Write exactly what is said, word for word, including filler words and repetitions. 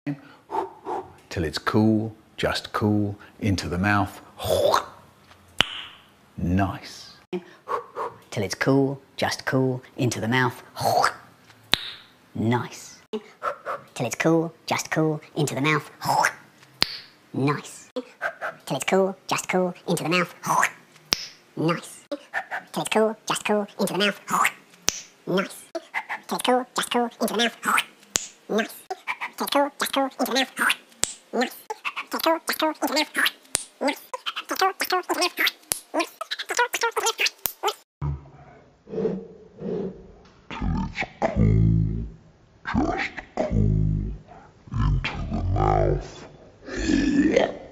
Till it's cool, just cool, into the mouth. Nice. Till it's cool, just cool, into the mouth. Nice. Till it's cool, just cool, into the mouth. Nice. Till it's cool, just cool, into the mouth. Nice. Till it's cool, just cool, into the mouth. Nice. Till it's cool, just cool, into the mouth. Nice. Till it's cool, just cool, into the mouth. Nice. Till it's cool, just cool, into the mouth. Nice. Till it's cool, just cool, into the mouth. Nice. Till it's cool, just cool, into the mouth. Just cool into the mouth.